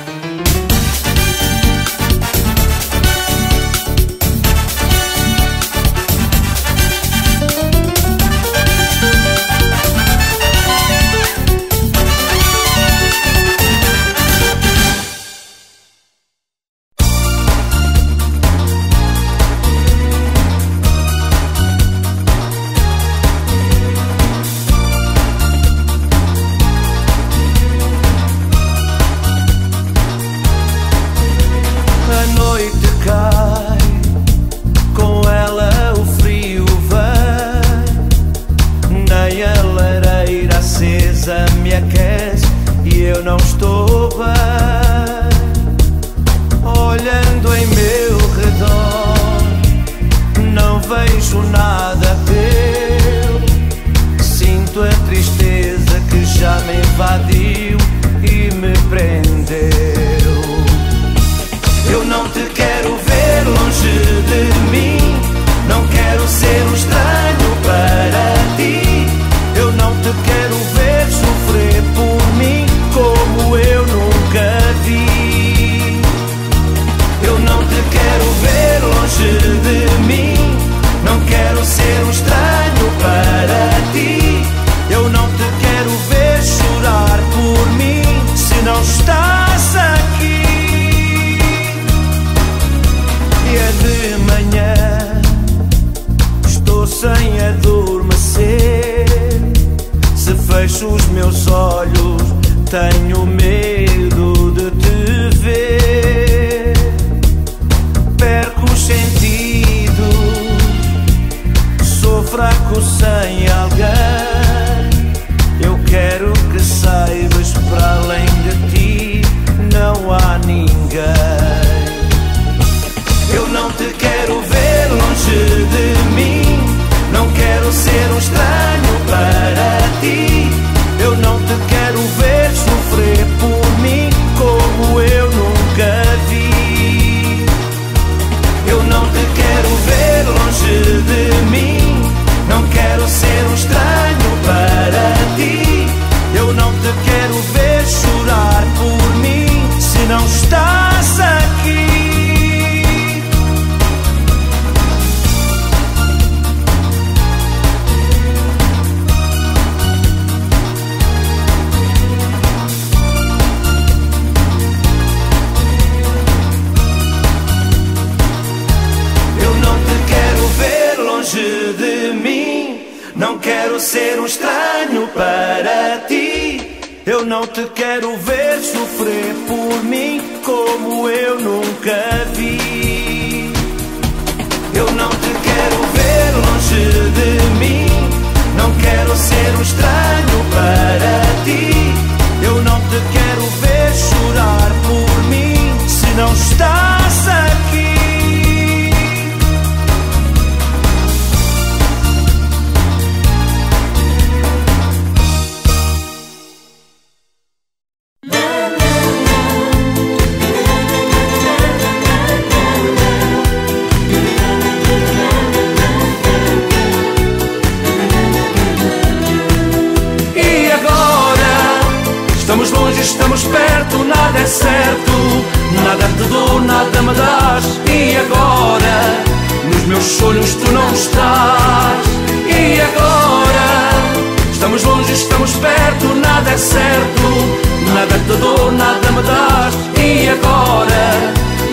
Me aquece e eu não estou bem. Olhando em meu redor, não vejo nada teu. Sinto a tristeza que já me invadiu e me prendeu. Eu não te quero ver longe de mim. Não quero ser um estranho para ti. Eu não te quero ver sofrer por mim como eu nunca vi. Eu não te quero ver longe de mim. Não quero ser um estranho para ti. Eu não te quero ver chorar por mim se não estás aqui. E é de manhã, estou sem adormecer. Se fecho os meus olhos, tenho medo de te ver. Perco os sentidos, sou fraco sem alguém. Eu quero que saibas, para além de ti não há ninguém. Eu não te quero ver longe de mim. Não quero ser um estranho para ti. Eu não te quero ver sofrer por mim como eu nunca vi. Eu não te quero ver longe de mim. Não quero ser um estranho para ti. Eu não te quero ver chorar por mim se não estás aqui. De mim, não quero ser um estranho para ti. Eu não te quero ver sofrer por mim como eu nunca vi. Eu não te quero ver longe de mim. Não quero ser um estranho para ti. Eu não te quero ver chorar por mim se não estás aqui. Estamos perto, nada é certo. Nada te dou, nada me dás. E agora, nos meus sonhos tu não estás. E agora, estamos longe, estamos perto, nada é certo. Nada te dou, nada me dás. E agora,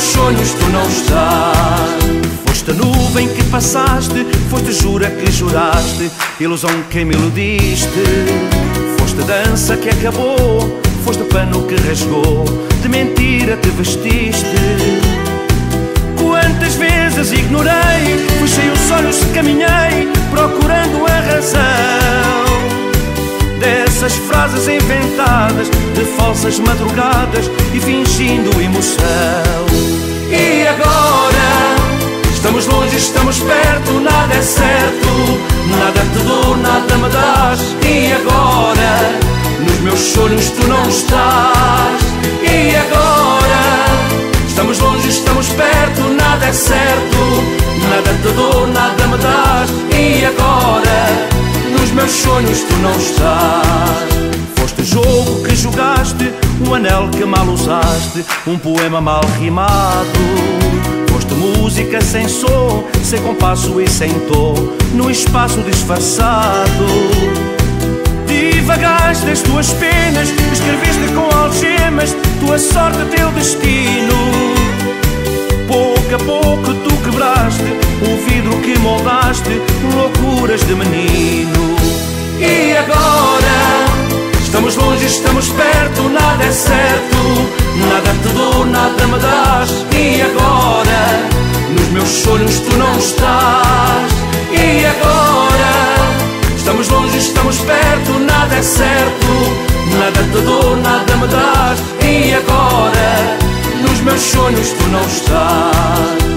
meus sonhos tu não estás. Foste a nuvem que passaste, foste jura que juraste, ilusão que me iludiste. Foste a dança que acabou, foste o pano que rasgou, de mentira te vestiste. Quantas vezes ignorei, fechei os olhos e caminhei, procurando a razão dessas frases inventadas, de falsas madrugadas e fingindo emoção. E agora estamos longe, estamos perto, nada é certo, nada te dou, nada me dás. E agora nos meus sonhos tu não estás. E agora estamos longe, estamos perto, nada é certo, nada te dou, nada me dás. E agora nos meus sonhos tu não estás. Foste o jogo que jogaste, o anel que mal usaste, um poema mal rimado. Foste música sem som, sem compasso e sem tom, no espaço disfarçado. Divagaste as tuas penas, escreveste com algemas tua sorte, teu destino. Pouco a pouco tu quebraste o vidro que moldaste, loucuras de menino. E agora estamos longe, estamos perto, nada é certo, nada te dou, nada me dás. E agora nos meus sonhos tu não estás. E agora estamos longe, estamos perto, nada é certo, nada te dou, nada me dás. E agora nos meus sonhos tu não estás.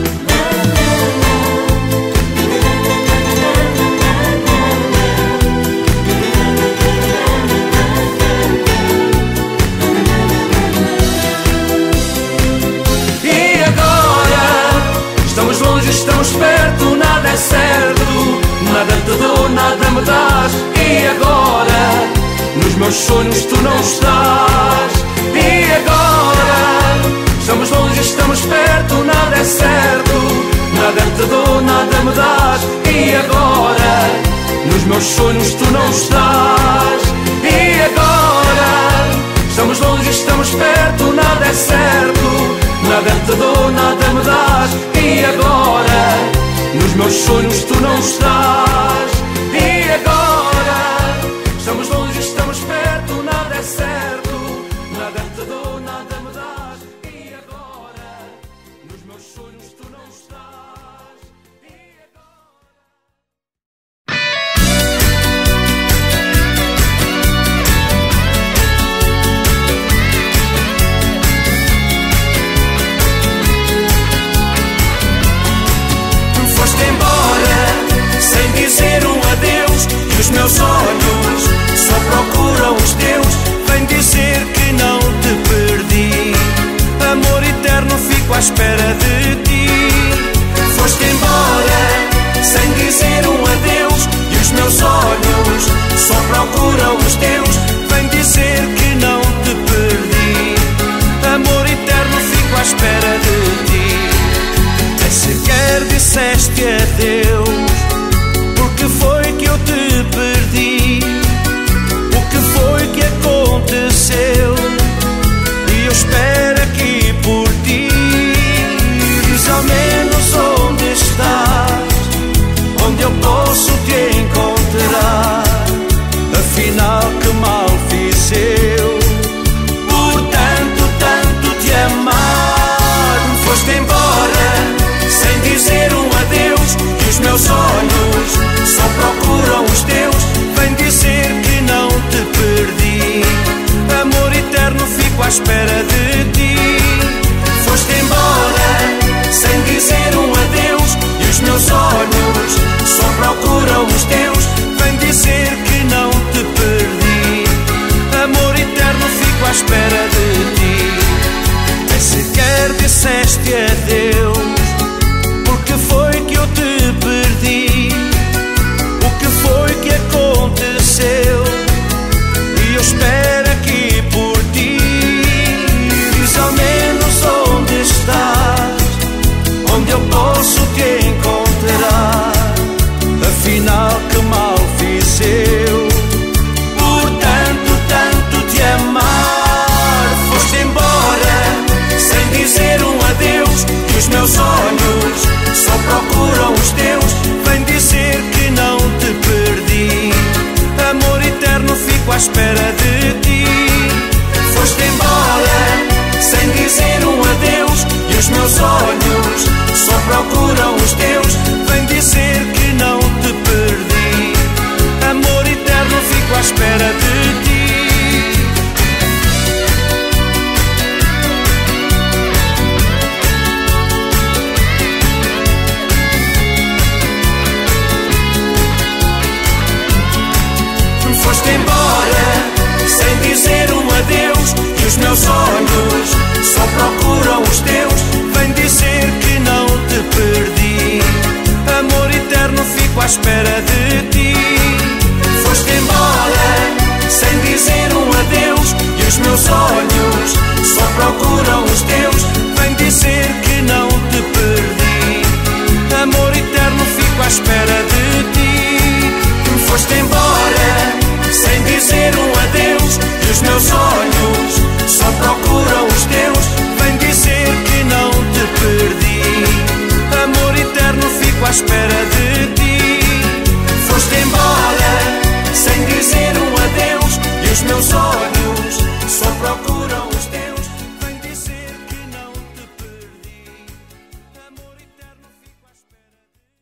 Estamos longe, estamos perto, nada é certo, nada te dou, nada me dás. E agora nos meus sonhos tu não estás. E agora estamos longe, estamos perto, nada é certo, nada te dou, nada me dás. E agora nos meus sonhos tu não estás. E agora estamos longe, estamos perto, nada é certo, nada te dou, nada me dás. E agora nos meus sonhos tu não estás. E agora estamos longe, estamos perto, nada é certo, nada te dou, nada me dás. E agora nos meus sonhos tu não estás. E agora... Foste embora sem à espera de ti. Foste embora sem dizer um adeus, e os meus olhos só procuram os teus. Vem dizer que não te perdi. Amor eterno, fico à espera de ti. Foste embora sem dizer um adeus, e os meus olhos só procuram os teus. Vem dizer que não te perdi. Amor eterno, fico à espera de ti. Foste embora sem dizer um adeus, e os meus olhos só procuram os teus. Vem dizer que não te perdi. Amor eterno, fico à espera de ti.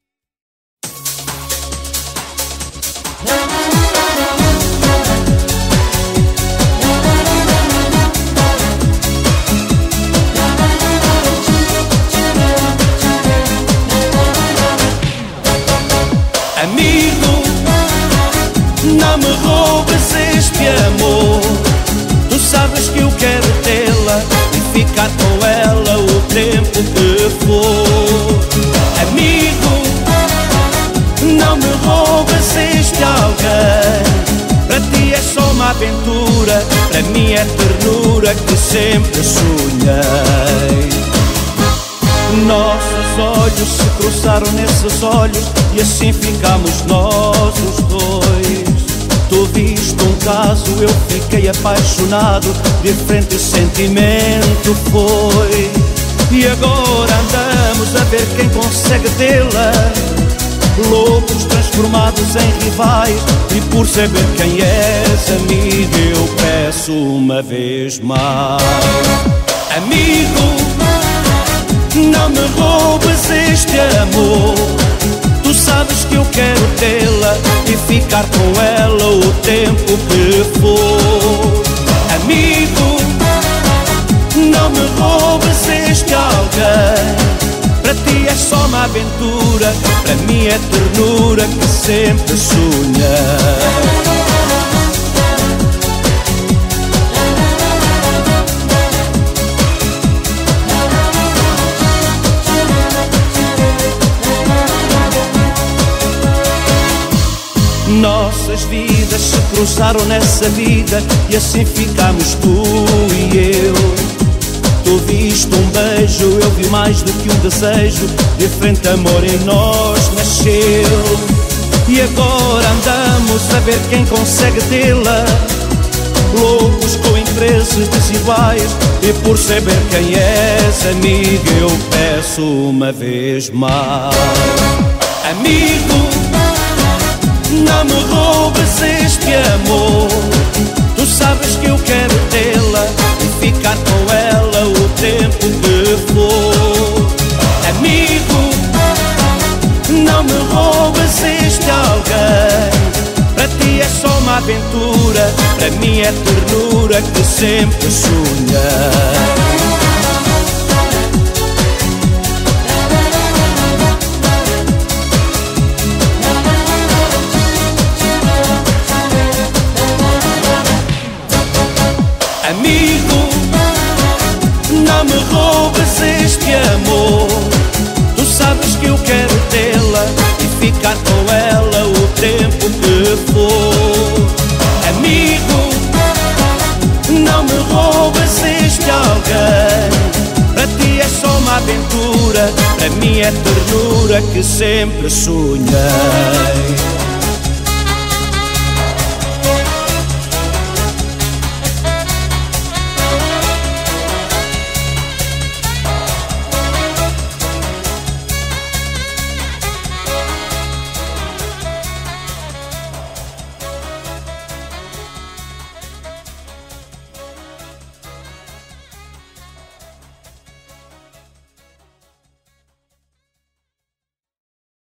Amigo, não me roubes este amor. Tu sabes que eu quero tê-la e ficar com ela o tempo que for. Amigo, não me roubes este alguém. Para ti é só uma aventura, para mim é ternura que sempre sonhei. Nossos olhos se cruzaram nesses olhos, e assim ficamos nós os dois. Tu viste um caso, eu fiquei apaixonado, diferente sentimento foi. E agora andamos a ver quem consegue tê-la, loucos transformados em rivais. E por saber quem és, amigo, eu peço uma vez mais. Amigo, não me roubes este amor. Tu sabes que eu quero tê-la e ficar com ela o tempo que for. Amigo, não me roubes este alguém. Para ti é só uma aventura, para mim é ternura que sempre sonhei. Nossas vidas se cruzaram nessa vida, e assim ficamos tu e eu. Tu viste um beijo, eu vi mais do que um desejo, diferente amor em nós nasceu. E agora andamos a ver quem consegue tê-la, loucos com interesses desiguais. E por saber quem és, amigo, eu peço uma vez mais. Amigo, não me roubes este amor. Tu sabes que eu quero tê-la e ficar com ela o tempo que for. Amigo, não me roubes este alguém. Para ti é só uma aventura, para mim é ternura que sempre sonhei. Amigo, não me roubes este amor. Tu sabes que eu quero tê-la e ficar com ela o tempo que for. Amigo, não me roubes este alguém. Para ti é só uma aventura, para mim é ternura que sempre sonhei.